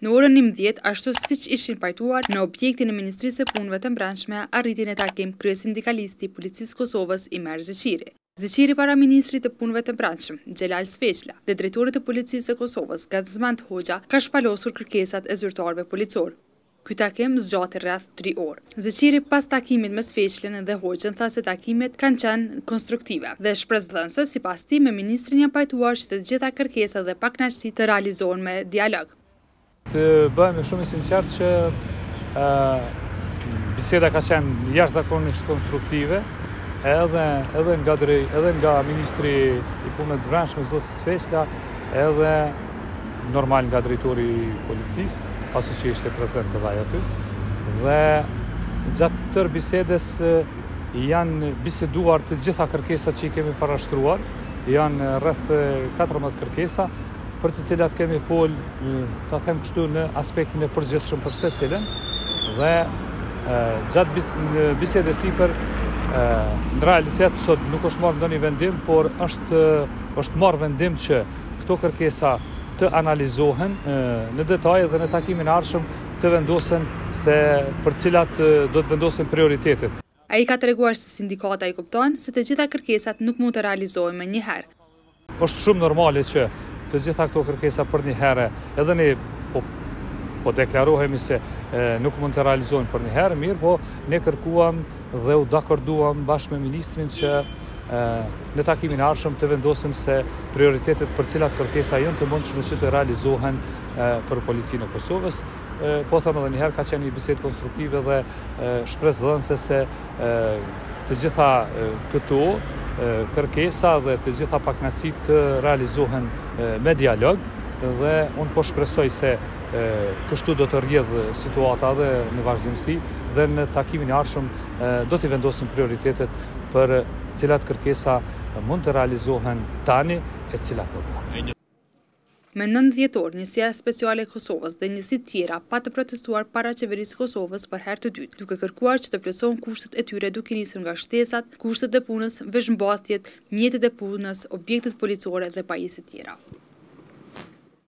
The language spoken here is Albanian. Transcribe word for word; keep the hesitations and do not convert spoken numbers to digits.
Në orën njëmbëdhjetë, ashtu siç ishin pajtuar në objektin e Ministrisë së Punëve të Brendshme, arriti në takim kryesindikalisti i Policisë Kosovës Imer Zeqiri. Zeqiri para Ministrit të Punëve të Brendshëm, Xhelal Sveçla, dhe Drejtorit të Policisë së Kosovës, Gazmand Hoxha, ka shpalosur kërkesat e zyrtarëve policor. Ky takim zgjati rreth tri orë. Zeqiri pas takimit me Sveçlën dhe Hoxhën tha se takimet kanë qenë konstruktive dhe shpresdhënëse, sipas tij, me ministrin janë pajtuar që të gjitha kërkesat dhe pakënaqësi të realizohen me dialog. Të bëhemi shumë i sinqert që uh, biseda ka qenë jashtëzakonisht konstruktive, edhe edhe nga edhe nga ministri i Punëve të Brendshme zoti Sveçla, edhe normal nga drejtori i policisë, pasi që ishte prezent edhe ai aty. Dhe gjatë tërë bisedes janë biseduar të gjitha kërkesat që i kemi parashtruar, janë rreth katërmbëdhjetë kërkesa, për të cilat kemi fol, ta them kështu, në aspektin e përgjithshëm për secilën, dhe e, gjatë bis, bisedës sipër në realitet sot nuk është marrë ndonjë vendim, por është është marrë vendim që këto kërkesa të analizohen e, në detaj dhe në takimin e ardhshëm të vendosen se për cilat e, do të vendosen prioritetet. Ai ka treguar se sindikata i kupton se të gjitha kërkesat nuk mund të realizohen me një herë. Është shumë normale që të gjitha këto kërkesa për një herë, edhe ne po, po deklarohemi se e, nuk mund të realizohen për një herë, mirë, po ne kërkuam dhe u dakorduam bashkë me ministrin që e, në takimin e ardhshëm të vendosim se prioritetet për cilat kërkesa janë të mundshme që të realizohen e, për Policinë e Kosovës. E, po them edhe një herë, ka qenë një bisedë konstruktive dhe e, shpresdhënëse se e, të gjitha e, këto kërkesa dhe të gjitha pakënaqësitë të realizohen me dialog, dhe unë po shpresoj se kështu do të rrjedh situata dhe në vazhdimsi, dhe në takimin e ardhshëm do të vendosim prioritetet për cilat kërkesa mund të realizohen tani e cilat më vonë. Me nëntë dhjetor, Njësia Speciale e Kosovës dhe njësitë tjera pa të protestuar para qeverisë Kosovës për herë të dytë, duke kërkuar që të plotësohen kushtet e tyre duke nisur nga shtesat, kushtet e punës, veshmbathjet, mjetet e punës, objektet policore dhe pajisjet tjera.